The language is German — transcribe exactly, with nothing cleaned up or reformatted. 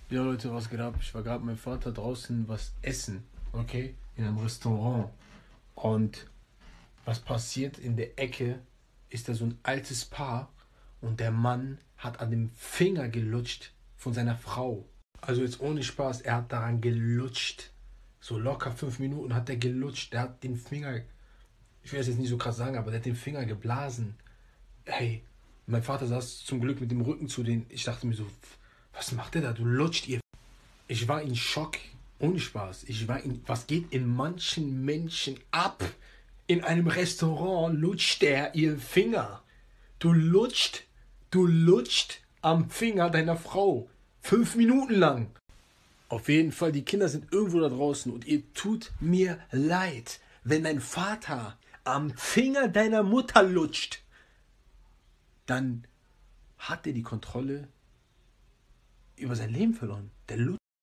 Ja, Leute, was geht ab? Ich war gerade mit meinem Vater draußen was essen, okay? In einem Restaurant. Und was passiert in der Ecke, ist da so ein altes Paar und der Mann hat an dem Finger gelutscht von seiner Frau. Also jetzt ohne Spaß, er hat daran gelutscht. So locker fünf Minuten hat er gelutscht. Der hat den Finger, ich will es jetzt nicht so krass sagen, aber der hat den Finger geblasen. Hey, mein Vater saß zum Glück mit dem Rücken zu denen. Ich dachte mir so, was macht der da? Du lutscht ihr. Ich war in Schock. Ohne Spaß. Ich war in. Was geht in manchen Menschen ab? In einem Restaurant lutscht er ihren Finger. Du lutscht. Du lutscht am Finger deiner Frau. Fünf Minuten lang. Auf jeden Fall, die Kinder sind irgendwo da draußen und ihr tut mir leid, wenn dein Vater am Finger deiner Mutter lutscht, dann hat er die Kontrolle über sein Leben verloren. Der lutscht.